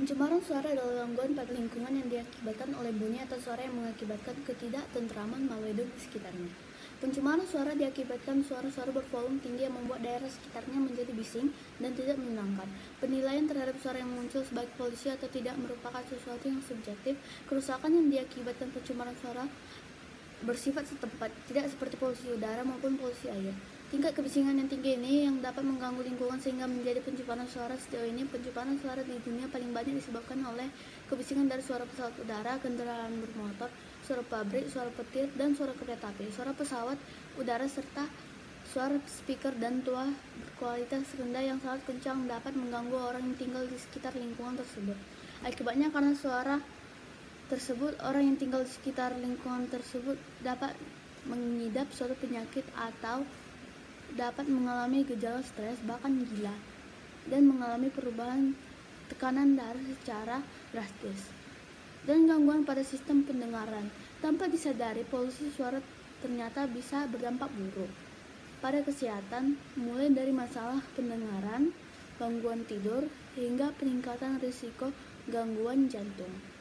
Pencemaran suara adalah gangguan pada lingkungan yang diakibatkan oleh bunyi atau suara yang mengakibatkan ketidaktentraman melalui di sekitarnya. Pencemaran suara diakibatkan suara-suara bervolume tinggi yang membuat daerah sekitarnya menjadi bising dan tidak menyenangkan. Penilaian terhadap suara yang muncul sebagai polusi atau tidak merupakan sesuatu yang subjektif. Kerusakan yang diakibatkan pencemaran suara bersifat setempat, tidak seperti polusi udara maupun polusi air. Tingkat kebisingan yang tinggi ini yang dapat mengganggu lingkungan sehingga menjadi pencemaran suara. Sejauh ini, pencemaran suara di dunia paling banyak disebabkan oleh kebisingan dari suara pesawat udara, kendaraan bermotor, suara pabrik, suara petir, dan suara kereta api, suara pesawat udara, serta suara speaker dan tuah berkualitas rendah yang sangat kencang dapat mengganggu orang yang tinggal di sekitar lingkungan tersebut. Akibatnya, karena suara tersebut, orang yang tinggal di sekitar lingkungan tersebut dapat mengidap suatu penyakit atau dapat mengalami gejala stres, bahkan gila, dan mengalami perubahan tekanan darah secara drastis, dan gangguan pada sistem pendengaran. Tanpa disadari, polusi suara ternyata bisa berdampak buruk pada kesehatan, mulai dari masalah pendengaran, gangguan tidur, hingga peningkatan risiko gangguan jantung.